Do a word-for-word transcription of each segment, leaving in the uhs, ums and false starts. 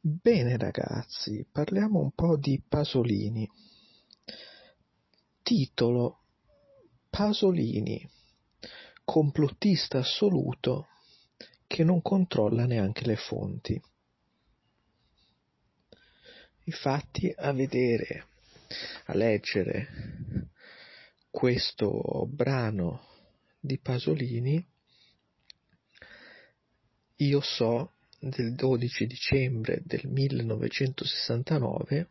Bene ragazzi, parliamo un po' di Pasolini. Titolo: Pasolini, complottista assoluto che non controlla neanche le fonti. Infatti, a vedere, a leggere questo brano di Pasolini, io so del dodici dicembre del millenovecentosessantanove,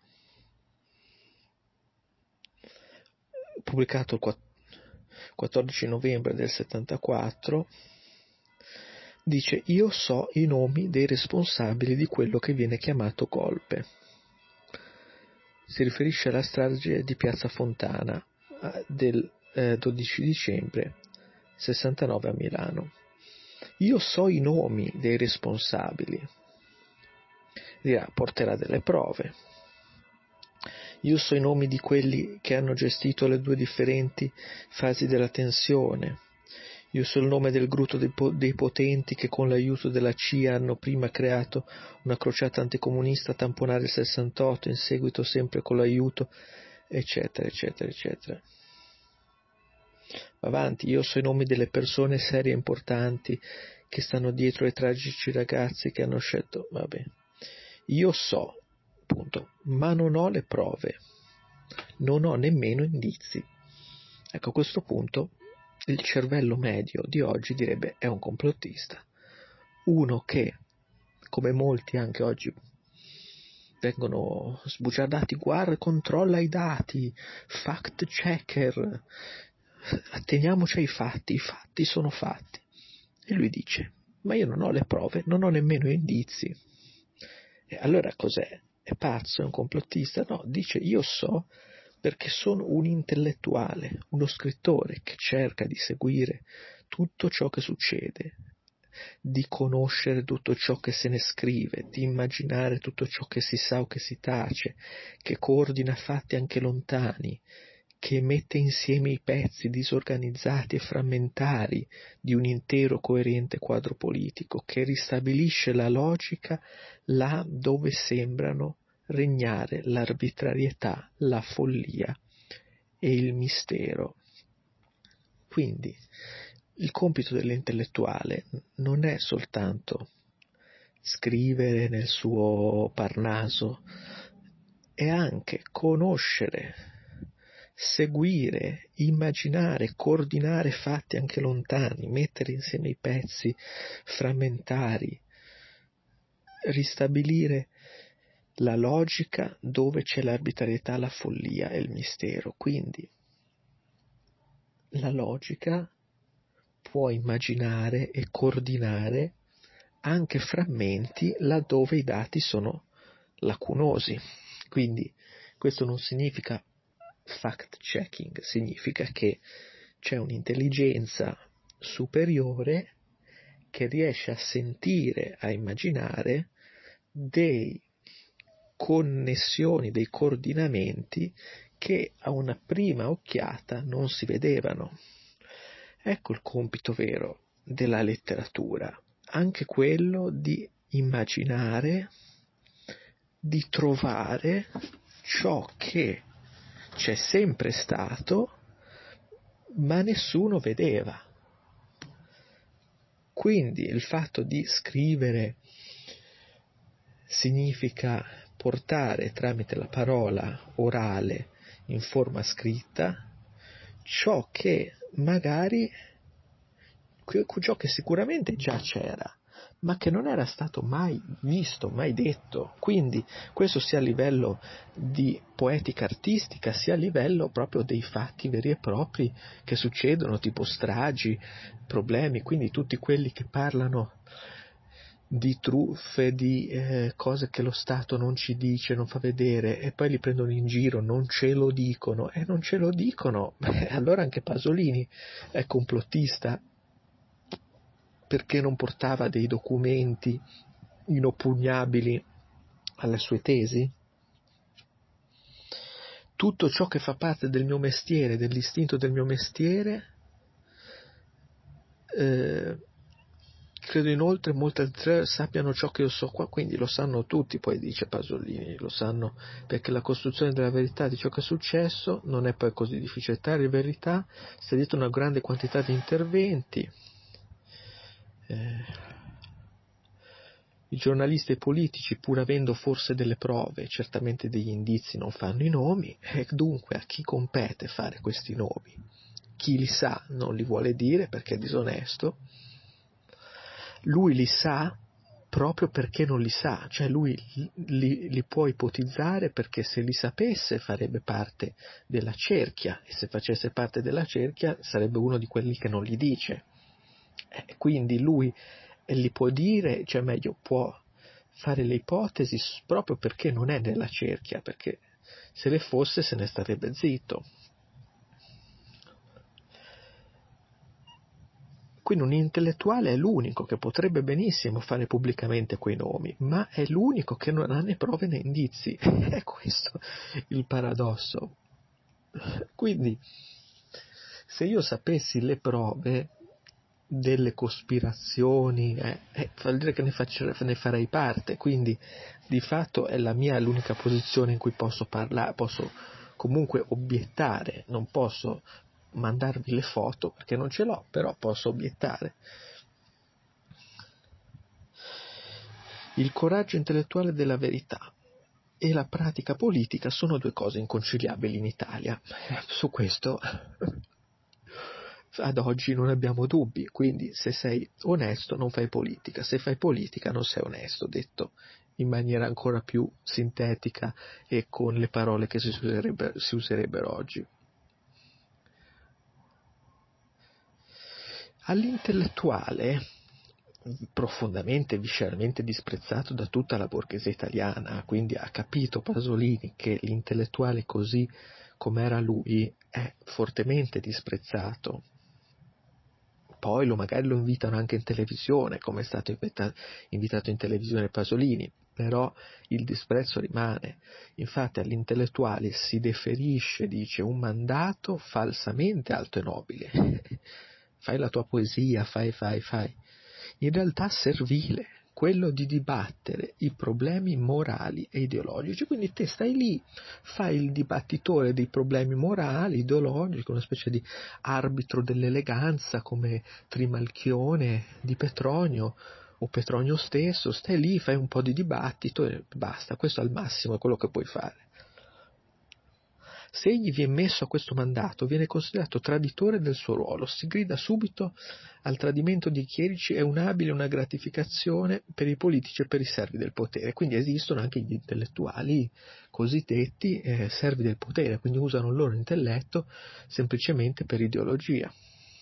pubblicato il quattordici novembre del settantaquattro, dice: io so i nomi dei responsabili di quello che viene chiamato golpe. Si riferisce alla strage di Piazza Fontana del eh, dodici dicembre sessantanove a Milano. Io so i nomi dei responsabili. Dirà, porterà delle prove. Io so i nomi di quelli che hanno gestito le due differenti fasi della tensione. Io so il nome del gruppo dei, po- dei potenti che con l'aiuto della C I A hanno prima creato una crociata anticomunista a tamponare il sessantotto, in seguito sempre con l'aiuto, eccetera, eccetera, eccetera. Avanti, io so i nomi delle persone serie e importanti che stanno dietro ai tragici ragazzi che hanno scelto, vabbè. Io so, punto, ma non ho le prove, non ho nemmeno indizi. Ecco, a questo punto il cervello medio di oggi direbbe: è un complottista, uno che, come molti anche oggi vengono sbugiardati, guarda, controlla i dati, fact checker, atteniamoci ai fatti, i fatti sono fatti. E lui dice: ma io non ho le prove, non ho nemmeno indizi. E allora cos'è? È pazzo? È un complottista? No, dice: io so perché sono un intellettuale, uno scrittore che cerca di seguire tutto ciò che succede, di conoscere tutto ciò che se ne scrive, di immaginare tutto ciò che si sa o che si tace, che coordina fatti anche lontani, che mette insieme i pezzi disorganizzati e frammentari di un intero coerente quadro politico, che ristabilisce la logica là dove sembrano regnare l'arbitrarietà, la follia e il mistero. Quindi il compito dell'intellettuale non è soltanto scrivere nel suo Parnaso, è anche conoscere, seguire, immaginare, coordinare fatti anche lontani, mettere insieme i pezzi frammentari, ristabilire la logica dove c'è l'arbitrarietà, la follia e il mistero. Quindi la logica può immaginare e coordinare anche frammenti laddove i dati sono lacunosi. Quindi questo non significa fact checking, significa che c'è un'intelligenza superiore che riesce a sentire, a immaginare dei connessioni, dei coordinamenti che a una prima occhiata non si vedevano. Ecco il compito vero della letteratura, anche quello di immaginare, di trovare ciò che c'è sempre stato, ma nessuno vedeva. Quindi il fatto di scrivere significa portare tramite la parola orale in forma scritta ciò che magari, ciò che sicuramente già c'era, ma che non era stato mai visto, mai detto. Quindi questo sia a livello di poetica artistica, sia a livello proprio dei fatti veri e propri che succedono, tipo stragi, problemi, quindi tutti quelli che parlano di truffe, di eh, cose che lo Stato non ci dice, non fa vedere, e poi li prendono in giro, non ce lo dicono, e non ce lo dicono. Beh, allora anche Pasolini è complottista, perché non portava dei documenti inoppugnabili alle sue tesi? Tutto ciò che fa parte del mio mestiere, dell'istinto del mio mestiere, eh, Credo inoltre molti altri sappiano ciò che io so qua, quindi lo sanno tutti, poi dice Pasolini, lo sanno perché la costruzione della verità di ciò che è successo non è poi così difficile. Tale verità sta dietro una grande quantità di interventi. Eh, I giornalisti e i politici, pur avendo forse delle prove, certamente degli indizi, non fanno i nomi, e dunque a chi compete fare questi nomi? Chi li sa non li vuole dire perché è disonesto. Lui li sa proprio perché non li sa, cioè lui li, li può ipotizzare perché se li sapesse farebbe parte della cerchia, e se facesse parte della cerchia sarebbe uno di quelli che non li dice. Eh, quindi lui li può dire, cioè meglio, può fare le ipotesi proprio perché non è nella cerchia, perché se le fosse se ne starebbe zitto. Quindi un intellettuale è l'unico che potrebbe benissimo fare pubblicamente quei nomi, ma è l'unico che non ha né prove né indizi. È questo il paradosso. Quindi, se io sapessi le prove delle cospirazioni, eh, eh, vuol dire che ne, faccio, ne farei parte, quindi di fatto è la mia l'unica posizione in cui posso parlare, posso comunque obiettare, non posso mandarvi le foto perché non ce l'ho, però posso obiettare. Il coraggio intellettuale della verità e la pratica politica sono due cose inconciliabili in Italia. Su questo ad oggi non abbiamo dubbi, quindi se sei onesto non fai politica, se fai politica non sei onesto, detto in maniera ancora più sintetica e con le parole che si userebbero, si userebbero oggi. All'intellettuale, profondamente, visceralmente disprezzato da tutta la borghesia italiana, quindi ha capito Pasolini che l'intellettuale così come era lui è fortemente disprezzato. Poi lo, magari lo invitano anche in televisione, come è stato invitato in televisione Pasolini, però il disprezzo rimane. Infatti all'intellettuale si deferisce, dice, un mandato falsamente alto e nobile. Fai la tua poesia, fai, fai, fai. In realtà servile, quello di dibattere i problemi morali e ideologici. Quindi te stai lì, fai il dibattitore dei problemi morali, ideologici, una specie di arbitro dell'eleganza come Trimalchione di Petronio o Petronio stesso, stai lì, fai un po' di dibattito e basta, questo al massimo è quello che puoi fare. Se egli viene messo a questo mandato, viene considerato traditore del suo ruolo, si grida subito al tradimento dei chierici, è un'abile una gratificazione per i politici e per i servi del potere. Quindi esistono anche gli intellettuali cosiddetti eh, servi del potere, quindi usano il loro intelletto semplicemente per ideologia.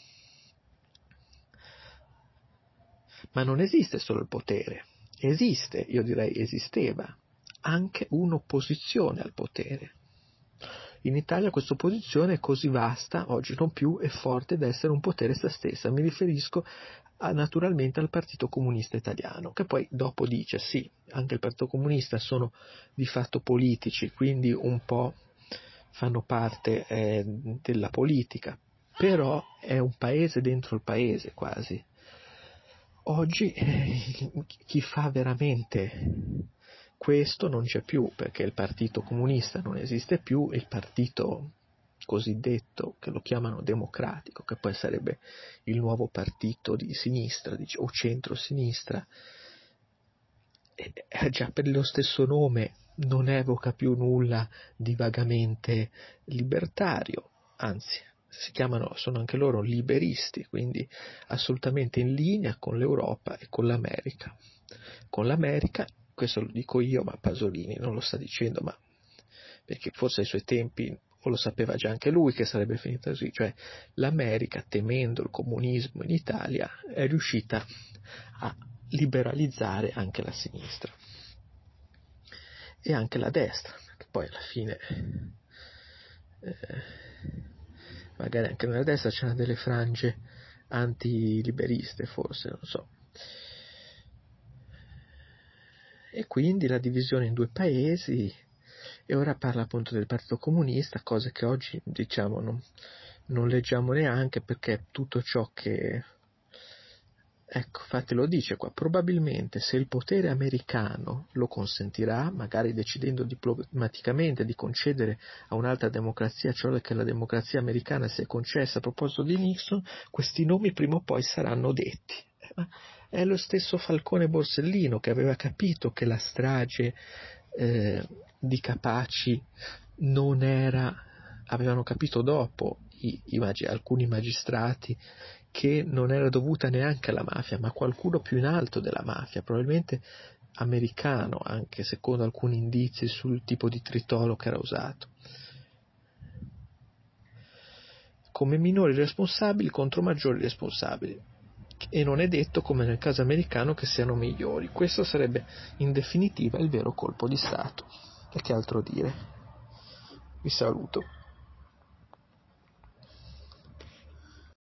Ma non esiste solo il potere, esiste, io direi esisteva, anche un'opposizione al potere. In Italia questa opposizione è così vasta, oggi non più, e forte da essere un potere essa stessa. Mi riferisco a, naturalmente al Partito Comunista Italiano, che poi dopo dice sì, anche il Partito Comunista sono di fatto politici, quindi un po' fanno parte eh, della politica, però è un paese dentro il paese quasi. Oggi eh, chi fa veramente questo non c'è più, perché il partito comunista non esiste più, il partito cosiddetto, che lo chiamano democratico, che poi sarebbe il nuovo partito di sinistra o centro-sinistra, eh, già per lo stesso nome non evoca più nulla di vagamente libertario, anzi si chiamano, sono anche loro liberisti, quindi assolutamente in linea con l'Europa e con l'America. Con l'America, questo lo dico io, ma Pasolini non lo sta dicendo, ma perché forse ai suoi tempi o lo sapeva già anche lui che sarebbe finita così, cioè l'America, temendo il comunismo in Italia, è riuscita a liberalizzare anche la sinistra e anche la destra, che poi alla fine eh, magari anche nella destra c'erano delle frange antiliberiste, forse, non so. E quindi la divisione in due paesi, e ora parla appunto del Partito Comunista, cose che oggi diciamo non, non leggiamo neanche, perché tutto ciò che Ecco, infatti lo dice qua, probabilmente se il potere americano lo consentirà, magari decidendo diplomaticamente di concedere a un'altra democrazia ciò che la democrazia americana si è concessa a proposito di Nixon, questi nomi prima o poi saranno detti. È lo stesso Falcone Borsellino che aveva capito che la strage eh, di Capaci non era, avevano capito dopo i, i magi, alcuni magistrati, che non era dovuta neanche alla mafia, ma a qualcuno più in alto della mafia, probabilmente americano, anche secondo alcuni indizi sul tipo di tritolo che era usato. Come minori responsabili contro maggiori responsabili. E non è detto, come nel caso americano, che siano migliori. Questo sarebbe in definitiva il vero colpo di Stato. E che altro dire? Vi saluto.